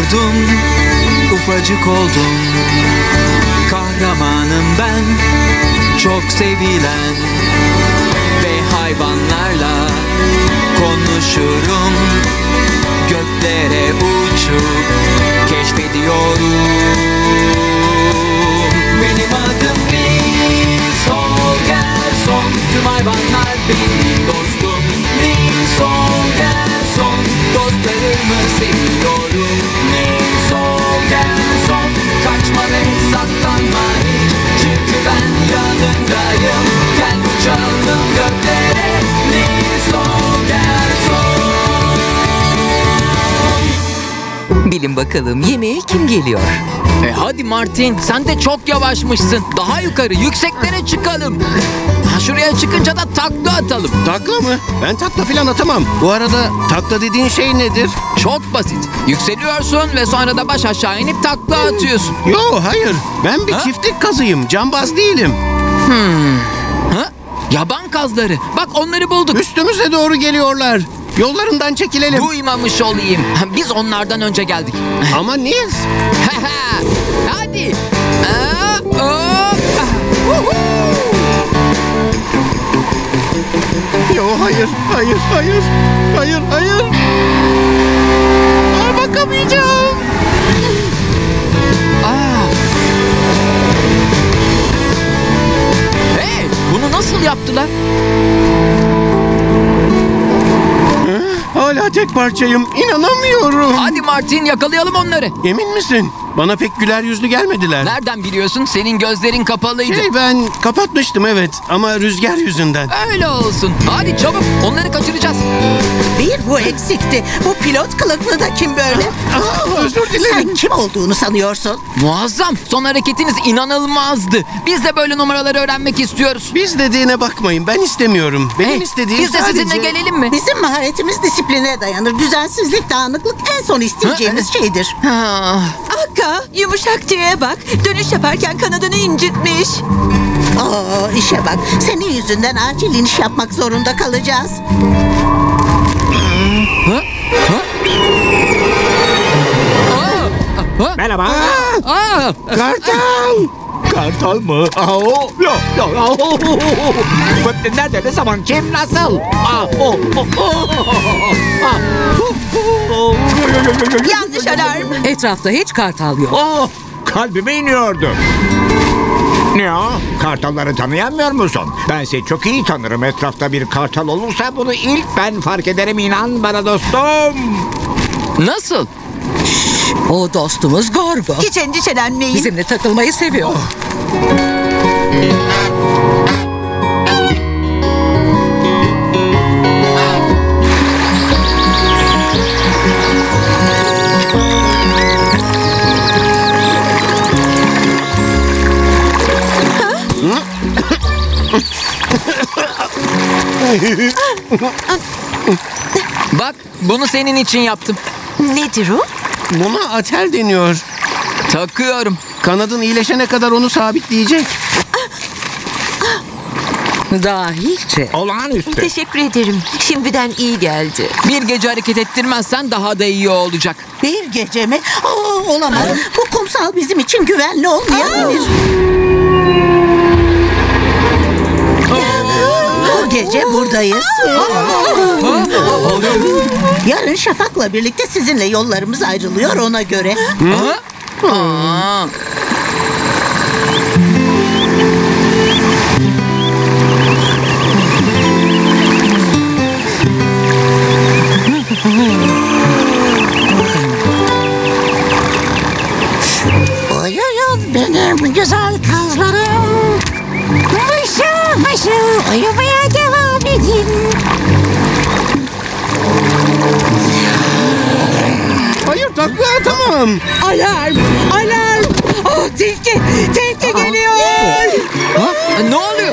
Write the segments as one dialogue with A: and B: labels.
A: doğdum, ufacık oldum. Kahramanım ben, çok sevilen. Ve hayvanlarla konuşurum. Göklere uçup keşfediyorum. Benim adım Nils Holgersson. Tüm hayvanlar benim dostum. Nils Holgersson. Dostlarımı seviyorum. Nils Holgersson. Kaçma ve saklanma hiç. Çünkü ben yanındayım. Gel uçalım göklere. Nils Holgersson.
B: Bilin bakalım yemeğe kim geliyor?
C: Hadi Martin, sen de çok yavaşmışsın. Daha yukarı, yükseklere çıkalım. Şuraya çıkınca da takla atalım.
D: Takla mı? Ben takla falan atamam. Bu arada takla dediğin şey nedir?
C: Çok basit. Yükseliyorsun ve sonra da baş aşağı inip takla atıyorsun.
D: Yo, hayır. Ben bir çiftlik kazıyım. Cambaz değilim.
C: Yaban kazları. Bak onları bulduk.
D: Üstümüze doğru geliyorlar. Yollarından çekilelim.
C: Duymamış olayım. Biz onlardan önce geldik.
D: Ama Nils.
C: Hadi.
D: Yo, hayır. Hayır. Bakamayacağım.
C: Hey, bunu nasıl yaptılar?
D: Hala tek parçayım. İnanamıyorum.
C: Hadi Martin, yakalayalım onları.
D: Emin misin? Bana pek güler yüzlü gelmediler.
C: Nereden biliyorsun? Senin gözlerin kapalıydı.
D: Ben kapatmıştım evet ama rüzgar yüzünden.
C: Öyle olsun. Hadi çabuk, onları kaçıracağız.
E: Bir bu eksikti. Bu pilot kılıklı da kim böyle?
D: Özür dilerim.
E: Sen kim olduğunu sanıyorsun?
C: Muazzam. Son hareketiniz inanılmazdı. Biz de böyle numaraları öğrenmek istiyoruz.
D: Biz dediğine bakmayın, ben istemiyorum. Benim istediğim
C: Biz de
D: sadece...
C: sizinle gelelim mi?
E: Bizim maharetimiz disipline dayanır. Düzensizlik, dağınıklık en son isteyeceğimiz şeydir.
B: Akka, yumuşak tüye bak. Dönüş yaparken kanadını incitmiş.
E: İşe bak. Senin yüzünden acil iniş yapmak zorunda kalacağız.
F: Merhaba.
D: Kartal!
F: Kartal mı? Nerede, ne zaman, kim, nasıl?
B: Yanlış alarm.
G: Etrafta hiç kartal yok.
F: Kalbime iniyordu. Ne o? Kartalları tanıyamıyor musun? Ben seni çok iyi tanırım. Etrafta bir kartal olursa bunu ilk ben fark ederim, inan bana dostum.
C: Nasıl?
G: O dostumuz Gorgo.
B: Hiç endişelenmeyin.
G: Bizimle takılmayı seviyor.
C: Bak, bunu senin için yaptım.
B: Nedir o?
D: Buna atel deniyor.
C: Takıyorum.
D: Kanadın iyileşene kadar onu sabitleyecek.
G: Dahice.
F: Olağanüstü.
B: Teşekkür ederim. Şimdiden iyi geldi.
C: Bir gece hareket ettirmezsen daha da iyi olacak.
E: Bir gece mi? Olamaz. Bu kumsal bizim için güvenli olmayabilir. Bu gece buradayız. Yarın Şafak'la birlikte sizinle yollarımız ayrılıyor ona göre. Uyuyun benim güzel kazlarım. Mışıl mışıl uyumaya devam edin.
D: Hayır, takla atamam.
G: Alarm! Alarm! Tilki! Tilki geliyor!
C: Ne oluyor?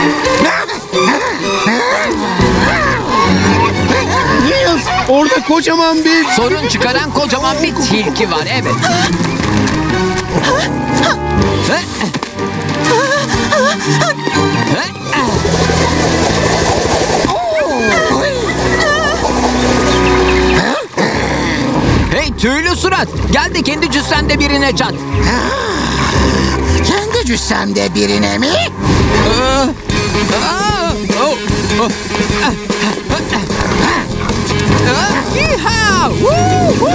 D: Nils, orada kocaman bir...
C: Sorun çıkaran kocaman bir tilki var, evet. Hey Tüylü surat. Gel de kendi cüssende birine çat.
E: Kendi cüssemde birine mi?
C: Yeehaw! Woo-hoo!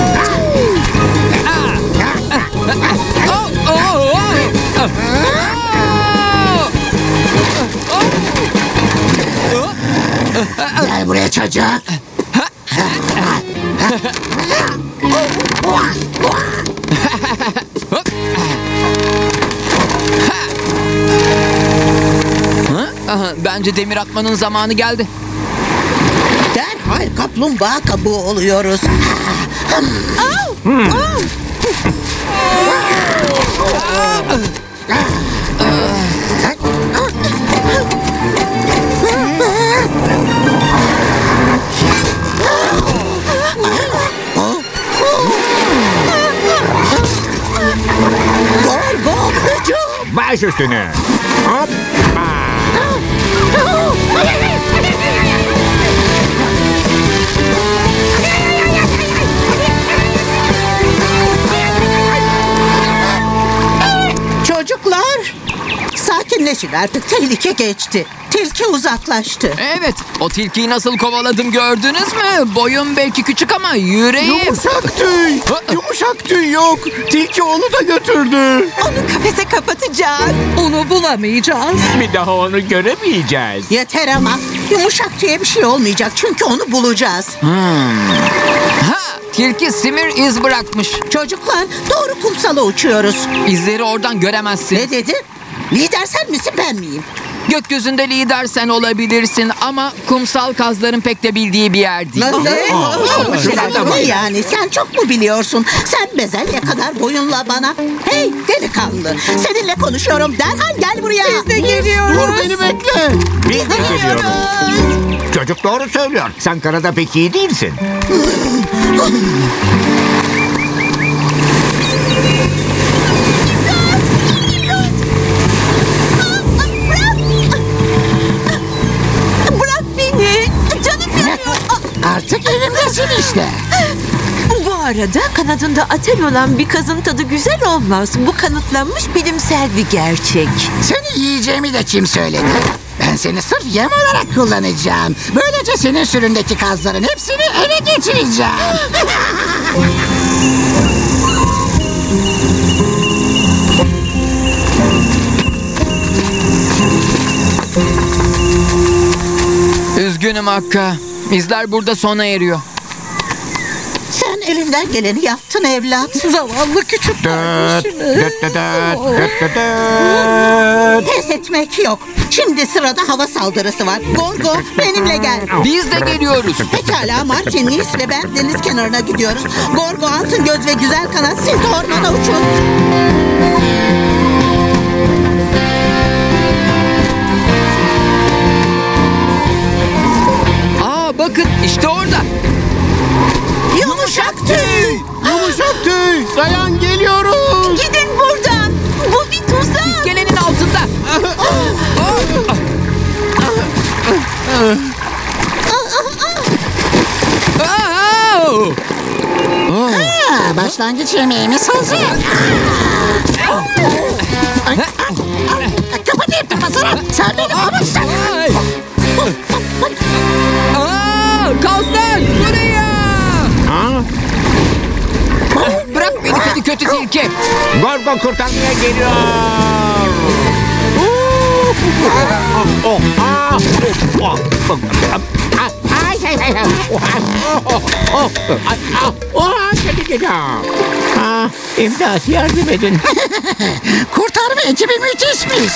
E: Gel buraya çocuk.
C: Bence demir atmanın zamanı geldi.
E: Derhal kaplumbağa kabuğu oluyoruz. Gorgo hücum.
F: Baş üstüne. Hop.
E: Çocuklar, sakinleşin artık, tehlike geçti. Tilki uzaklaştı.
C: Evet, o tilkiyi nasıl kovaladım gördünüz mü? Boyum belki küçük ama yüreğim.
D: Yumuşak tüy. Yumuşak tüy yok. Tilki onu da götürdü.
B: Onu kafese kapatacağız.
G: Onu bulamayacağız.
F: Bir daha onu göremeyeceğiz.
E: Yeter ama, yumuşak tüye bir şey olmayacak çünkü onu bulacağız.
C: Ha, tilki simir iz bırakmış.
E: Çocuklar, doğru kumsala uçuyoruz.
C: İzleri oradan göremezsin.
E: Ne dedi? Lider sen misin, ben miyim?
C: Gökyüzünde lider sen olabilirsin ama kumsal kazların pek de bildiği bir yer değil.
E: Nasıl?
F: şurada bak.
E: Ne yani? Sen çok mu biliyorsun? Sen bezelye kadar boyunla bana. Hey delikanlı, seninle konuşuyorum. Derhal gel buraya. Biz de geliyoruz.
D: Dur beni bekle.
F: Biz de geliyoruz. Çocuk doğru söylüyor. Sen karada pek iyi değilsin.
B: Bırak beni. Canım yanıyor.
E: Artık evimdesin işte.
B: Bu arada kanadında atel olan bir kazın tadı güzel olmaz. Bu kanıtlanmış bilimsel bir gerçek.
E: Seni yiyeceğimi de kim söyledi? Ben seni sırf yem olarak kullanacağım. Böylece senin süründeki kazların hepsini ele geçireceğim.
C: Üzgünüm Hakka. İzler burada sona eriyor.
E: Sen elinden geleni yaptın evlat.
G: Zavallı küçük kardeşimiz.
E: Pes etmek yok. Şimdi sırada hava saldırısı var. Gorgo benimle gel.
C: Biz de geliyoruz.
E: Pekala, Martin, Nils ve ben deniz kenarına gidiyoruz. Gorgo, altın göz ve güzel kanat, siz de ormana uçun.
C: Aa bakın işte orada.
E: Yumuşak tüy.
D: Yumuşak tüy. Dayan geliyoruz.
B: Gidin buradan. Bu bir tuzak.
C: İskelenin altında.
E: Başlangıç yemeğimiz hazır. Kapatayım kafasını. Sen beni bulmuşsun.
C: Ay. Kazlar buraya. Bırak beni seni kötü tilki.
F: Gorgo kurtarmaya geliyor. Kötü geliyor. İmdat, yardım edin.
E: Kurtarma ekibi müthişmiş.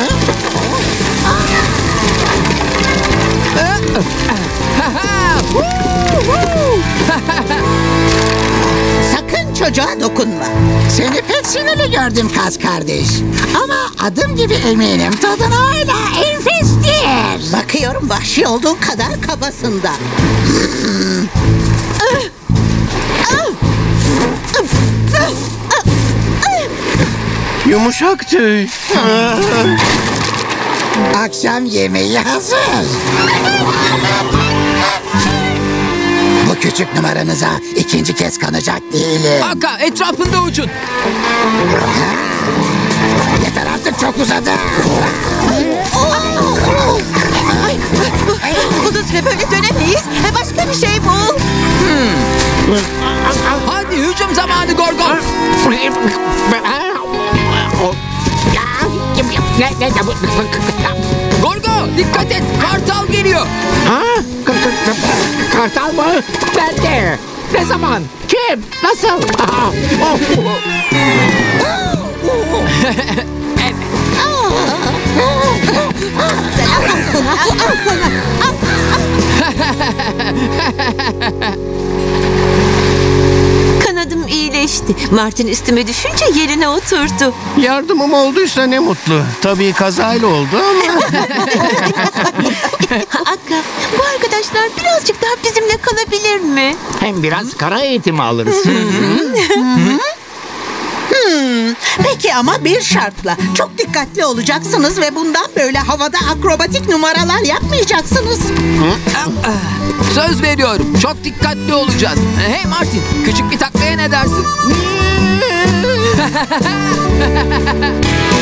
E: Sakın çocuğa dokunma. Seni pek sinirli gördüm kaz kardeş. Ama adım gibi eminim tadın hala enfestir. Bakıyorum vahşi olduğun kadar kabasında.
D: Yumuşak tüy.
E: Akşam yemeği hazır. Bu küçük küçük numaranıza ikinci kez kanacak değilim.
C: Akka etrafında uçun.
E: Yeter artık, çok uzadı.
B: Uzun süre böyle dönemeyiz. Başka bir şey bul.
C: Hadi hücum zamanı Gorgo. Gorgo dikkat et, kartal geliyor.
F: Ha? Kartal mı? Ben de. Ne zaman? Kim? Nasıl?
B: Kanadım iyileşti. Martin üstüme düşünce yerine oturdu.
D: Yardımım olduysa ne mutlu. Tabii kazayla oldu ama.
B: Akka, bu arkadaşlar birazcık daha bizimle kalabilir mi?
F: Hem biraz kara eğitimi alırız.
E: Peki ama bir şartla. Çok dikkatli olacaksınız ve bundan böyle havada akrobatik numaralar yapmayacaksınız.
C: Söz veriyorum, çok dikkatli olacağız. Hey Martin, küçük bir taklaya ne dersin?